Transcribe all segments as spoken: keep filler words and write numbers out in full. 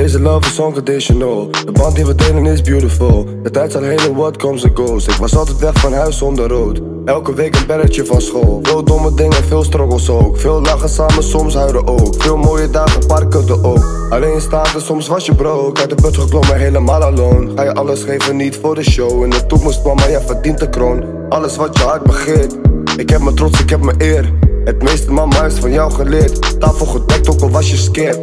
Deze love is unconditional. De band die we delen is beautiful. De tijd zal heen, what comes and goes. Ik was altijd weg van huis zonder rood. Elke week een belletje van school. Veel domme dingen, veel struggles ook. Veel lachen samen, soms huilen ook. Veel mooie dagen, parken er ook. Alleen staan en soms was je broke. Uit de put geklommen, helemaal alone. Ga je alles geven, niet voor de show. In de toekomst kwam, maar jij verdient de kroon. Alles wat je hart begeert. Ik heb mijn trots, ik heb mijn eer. Het meeste mama is van jou geleerd. Tafel gedekt, ook al was je scared.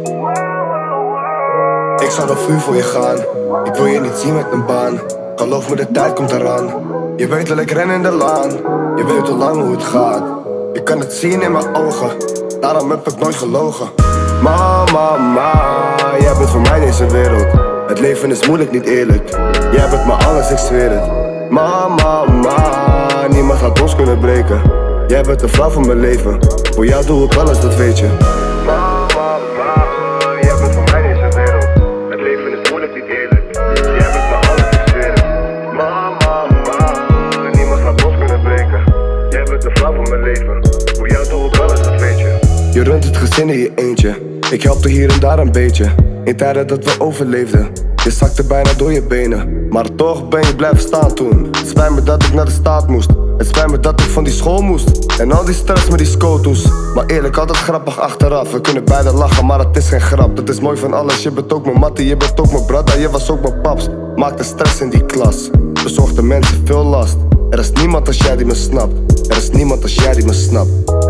Ik zal op vuur voor je gaan. Ik wil je niet zien met een baan. Geloof me, de tijd komt eraan. Je weet dat ik ren in de laan. Je weet al lang hoe het gaat. Je kan het zien in mijn ogen. Daarom heb ik nooit gelogen. Mama, ma, jij bent voor mij deze wereld. Het leven is moeilijk, niet eerlijk. Jij bent me alles, ik zweer het. Mama, ma, niemand gaat ons kunnen breken. Jij bent de vrouw van mijn leven. Voor jou doe ik alles, dat weet je. Mama, ma, jij bent voor mij deze wereld. Het leven is moeilijk, niet eerlijk. Jij bent me alles, ik zweer het. Mama, ma, niemand gaat ons kunnen breken. Jij bent de vrouw van mijn leven. Voor jou doe ik alles, dat weet je. Je runt het gezin in je eentje. Ik helpte hier en daar een beetje. In tijden dat we overleefden. Je zakte bijna door je benen. Maar toch ben je blijven staan toen. Het spijt me dat ik naar de staat moest. Het spijt me dat ik van die school moest. En al die stress met die scoto's. Maar eerlijk, altijd grappig achteraf. We kunnen beide lachen, maar het is geen grap. Dat is mooi van alles, je bent ook mijn mattie. Je bent ook mijn brada, je was ook mijn paps. Maakte stress in die klas. Bezorgde mensen veel last. Er is niemand als jij die me snapt. Er is niemand als jij die me snapt.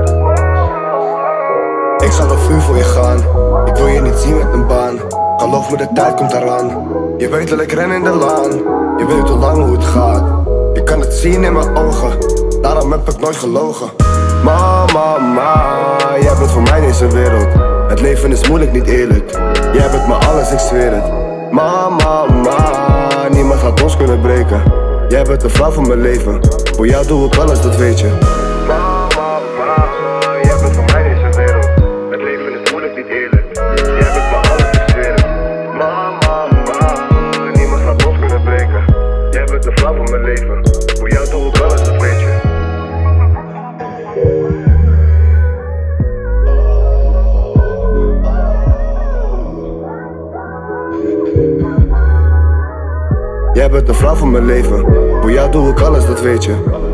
Ik zal op vuur voor je gaan. Ik wil je niet zien met een baan. Geloof me, de tijd komt eraan. Je weet dat ik ren in de laan. Je weet al lang hoe het gaat. Je kan het zien in mijn ogen. Daarom heb ik nooit gelogen. Mama, ma, jij bent voor mij deze wereld. Het leven is moeilijk, niet eerlijk. Jij bent me alles, ik zweer het. Mama, ma, niemand gaat ons kunnen breken. Jij bent de vrouw van mijn leven. Voor jou doe ik alles, dat weet je. Mama, ma, jij bent voor mij deze wereld. Het leven is moeilijk, niet eerlijk. Jij bent me alles, ik zweer het. Mama, ma, niemand gaat ons kunnen breken. Jij bent de vrouw van mijn leven. Voor jou doe ik alles, dat weet je. Jij bent de vrouw van mijn leven. Voor jou doe ik alles, dat weet je.